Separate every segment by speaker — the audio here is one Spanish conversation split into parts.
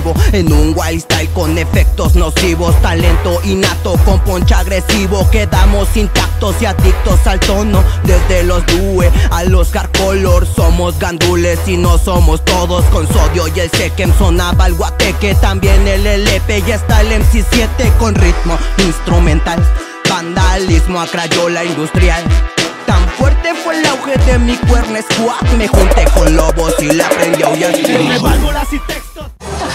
Speaker 1: vivo en un wild style con efectos nocivos. Talento innato con poncha agresivo. Quedamos intactos y adictos al tono. Desde los Due a los Hardcolor. Somos gandules y no somos todos. Con Sodio y el Sekem sonaba el Guateque. También el LP y está el MC7 con ritmo instrumental. Vandalismo a crayola industrial. Tan fuerte fue el auge de mi Cuerna Squad. Me junté con lobos y la aprendí a huyar.
Speaker 2: Me válvulas y textos.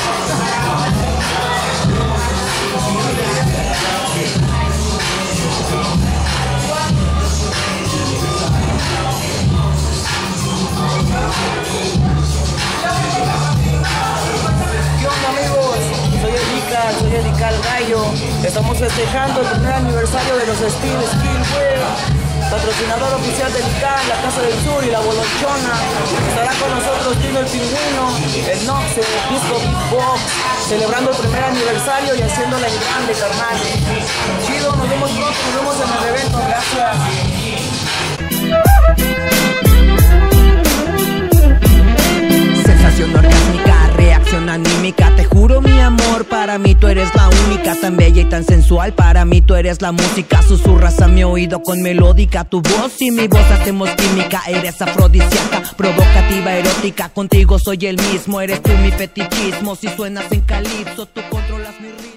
Speaker 3: Soy Edical Gallo. Estamos festejando el primer aniversario de los Steel Skillware, patrocinador oficial del ICANN, la Casa del Sur y la Bolonchona. Estará con nosotros Tino el Pingüino, el Noxe, Disco Beatbox, celebrando el primer aniversario y haciéndola en grande, carnal. Chido, nos vemos pronto, nos vemos en el evento, gracias.
Speaker 1: Sensación orgásmica, reacción anímica. Te juro mi amor, para mí tú eres la única. Tan bella y tan sensual, para mí tú eres la música. Susurras a mi oído con melódica. Tu voz y mi voz hacemos química. Eres afrodisíaca, provocativa, erótica. Contigo soy el mismo, eres tú mi fetichismo. Si suenas en calipso, tú controlas mi ritmo.